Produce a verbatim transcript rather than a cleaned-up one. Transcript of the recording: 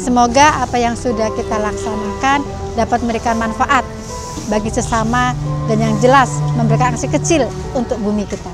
semoga apa yang sudah kita laksanakan dapat memberikan manfaat bagi sesama dan yang jelas memberikan aksi kecil untuk bumi kita.